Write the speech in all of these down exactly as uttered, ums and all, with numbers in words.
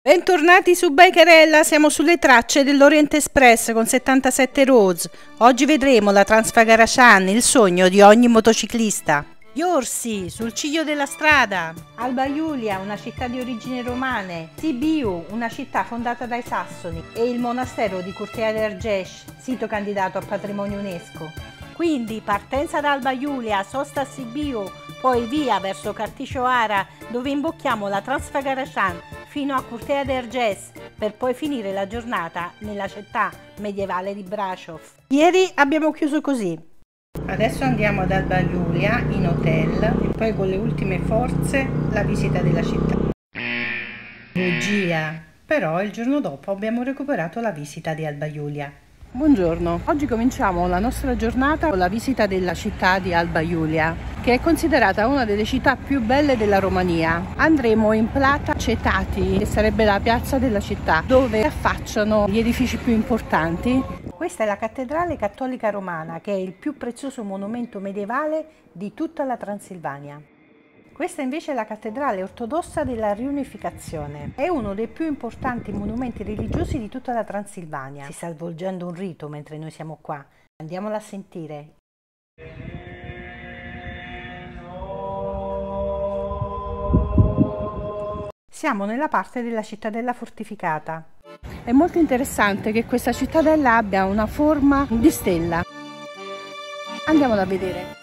Bentornati su Bikerella, siamo sulle tracce dell'Orient Express con settantasette Rose. Oggi vedremo la Transfagaracian, il sogno di ogni motociclista. Gli orsi sul ciglio della strada. Alba Iulia, una città di origini romane. Sibiu, una città fondata dai Sassoni. E il monastero di Curtea de Argeș, sito candidato a patrimonio UNESCO. Quindi partenza da Alba Iulia, sosta a Sibiu, poi via verso Carticioara, dove imbocchiamo la Transfagaracian fino a Curtea de Argeș, per poi finire la giornata nella città medievale di Brașov. Ieri abbiamo chiuso così. Adesso andiamo ad Alba Iulia in hotel e poi con le ultime forze la visita della città. Bugia! Però il giorno dopo abbiamo recuperato la visita di Alba Iulia. Buongiorno, oggi cominciamo la nostra giornata con la visita della città di Alba Iulia, che è considerata una delle città più belle della Romania. Andremo in Plata Cetati, che sarebbe la piazza della città, dove affacciano gli edifici più importanti. Questa è la cattedrale cattolica romana, che è il più prezioso monumento medievale di tutta la Transilvania. Questa invece è la cattedrale ortodossa della riunificazione. È uno dei più importanti monumenti religiosi di tutta la Transilvania. Si sta svolgendo un rito mentre noi siamo qua. Andiamola a sentire. Siamo nella parte della cittadella fortificata. È molto interessante che questa cittadella abbia una forma di stella. Andiamola a vedere.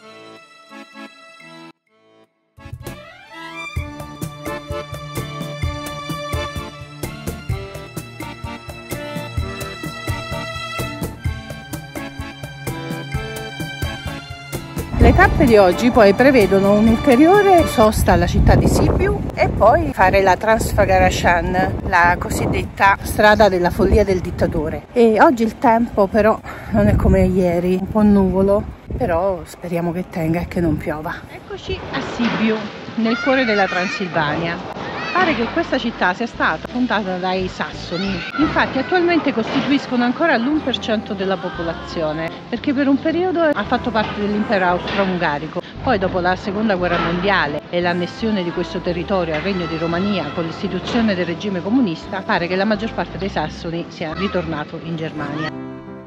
Le tappe di oggi poi prevedono un'ulteriore sosta alla città di Sibiu e poi fare la Transfagaracian, la cosiddetta strada della follia del dittatore. E oggi il tempo però non è come ieri, un po' nuvolo, però speriamo che tenga e che non piova. Eccoci a Sibiu, nel cuore della Transilvania. Pare che questa città sia stata fondata dai Sassoni, infatti attualmente costituiscono ancora l'uno per cento della popolazione, perché per un periodo ha fatto parte dell'impero austro-ungarico. Poi dopo la seconda guerra mondiale e l'annessione di questo territorio al Regno di Romania con l'istituzione del regime comunista, pare che la maggior parte dei Sassoni sia ritornato in Germania.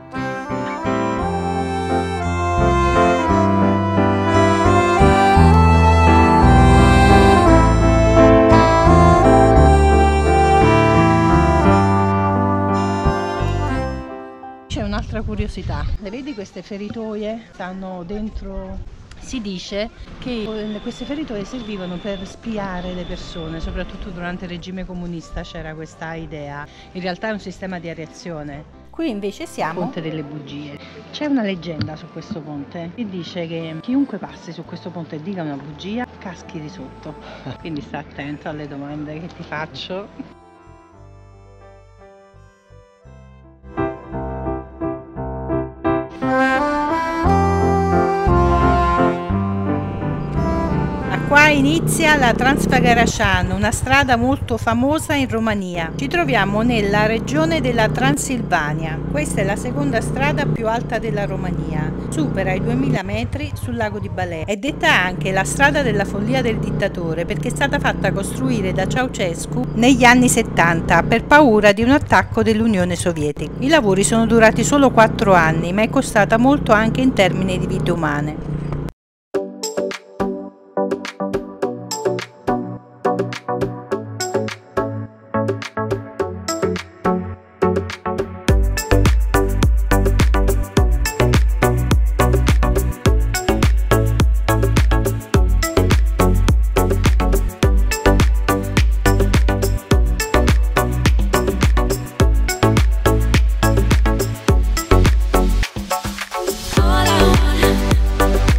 Un'altra curiosità, le vedi queste feritoie? Stanno dentro. Si dice che queste feritoie servivano per spiare le persone, soprattutto durante il regime comunista c'era questa idea. In realtà è un sistema di areazione. Qui invece siamo al Ponte delle Bugie. C'è una leggenda su questo ponte che dice che chiunque passi su questo ponte e dica una bugia caschi di sotto. Quindi sta attento alle domande che ti faccio. Qua inizia la Transfagaracian, una strada molto famosa in Romania. Ci troviamo nella regione della Transilvania. Questa è la seconda strada più alta della Romania. Supera i duemila metri sul lago di Balea. È detta anche la strada della follia del dittatore perché è stata fatta costruire da Ceausescu negli anni settanta per paura di un attacco dell'Unione Sovietica. I lavori sono durati solo quattro anni, ma è costata molto anche in termini di vite umane. All I want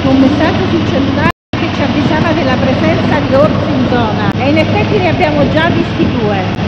arrivato un messaggio sul cellulare che ci avvisava della presenza di orsi in zona e in effetti ne abbiamo già visti due.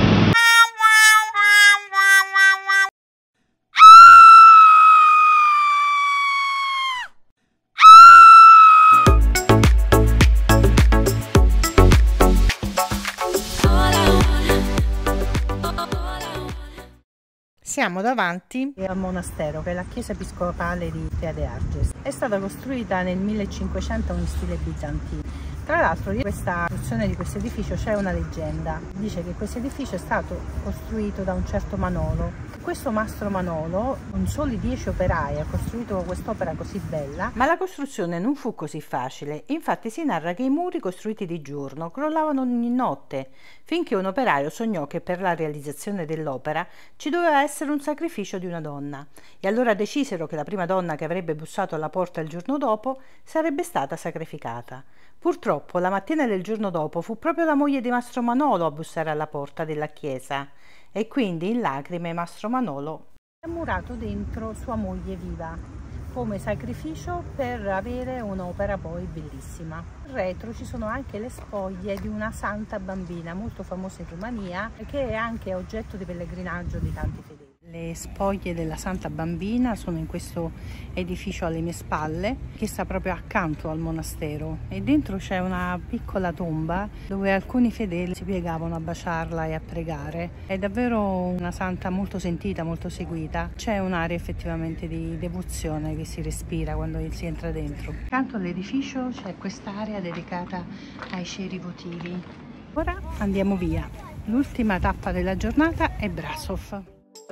Siamo davanti al monastero, che è la chiesa episcopale di Tea de Arges. È stata costruita nel millecinquecento in stile bizantino. Tra l'altro di questa costruzione di questo edificio c'è una leggenda. Dice che questo edificio è stato costruito da un certo Manolo. Questo mastro Manolo, con soli dieci operai, ha costruito quest'opera così bella, ma la costruzione non fu così facile. Infatti si narra che i muri costruiti di giorno crollavano ogni notte, finché un operaio sognò che per la realizzazione dell'opera ci doveva essere un sacrificio di una donna, e allora decisero che la prima donna che avrebbe bussato alla porta il giorno dopo sarebbe stata sacrificata. Purtroppo la mattina del giorno dopo fu proprio la moglie di Mastro Manolo a bussare alla porta della chiesa, e quindi in lacrime Mastro Manolo ha murato dentro sua moglie viva come sacrificio per avere un'opera poi bellissima. Retro ci sono anche le spoglie di una santa bambina molto famosa in Romania, che è anche oggetto di pellegrinaggio di tanti fedeli. Le spoglie della Santa Bambina sono in questo edificio alle mie spalle, che sta proprio accanto al monastero, e dentro c'è una piccola tomba dove alcuni fedeli si piegavano a baciarla e a pregare. È davvero una santa molto sentita, molto seguita. C'è un'area effettivamente di devozione che si respira quando si entra dentro. Accanto all'edificio c'è quest'area dedicata ai ceri votivi. Ora andiamo via. L'ultima tappa della giornata è Brasov.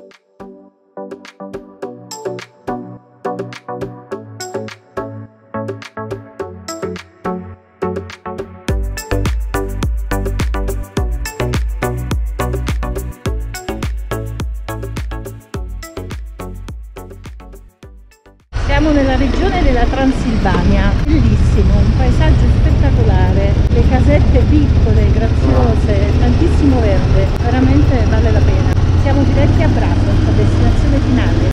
Siamo nella regione della Transilvania, bellissimo, un paesaggio spettacolare, le casette piccole, graziose, tantissimo verde, veramente vale la pena. Siamo diretti a Brasov, destinazione finale.